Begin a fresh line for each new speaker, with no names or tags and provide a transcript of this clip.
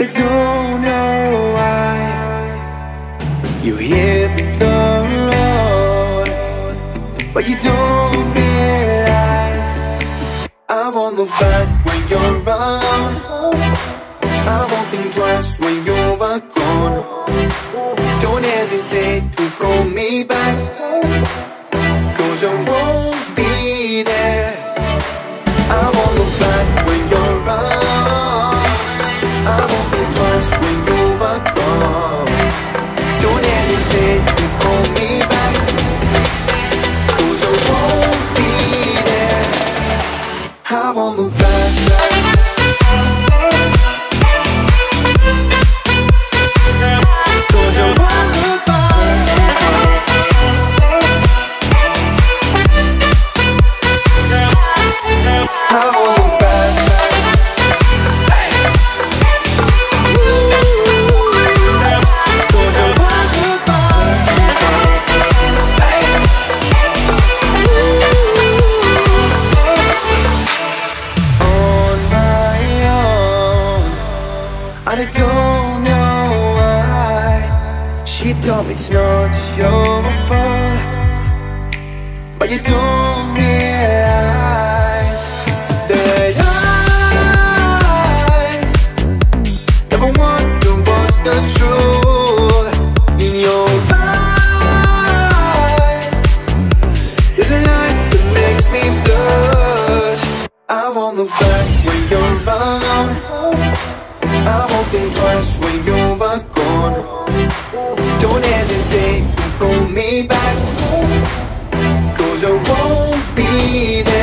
I don't know why you hit the road, but you don't realize I won't look back when you're around. I won't think twice when you're gone. Don't hesitate to call me back, 'cause I won't be there. I won't look back when you're around. I won't think twice when you're gone. Don't hesitate to call me back, 'cause I won't be there. I won't look back. I don't know why she told me it's not your fault, but you don't realize that I never want to watch the truth in your eyes. There's a light that makes me blush. I won't look back when you're around. I won't think twice when you're gone. Don't hesitate to call me back, 'cause I won't be there.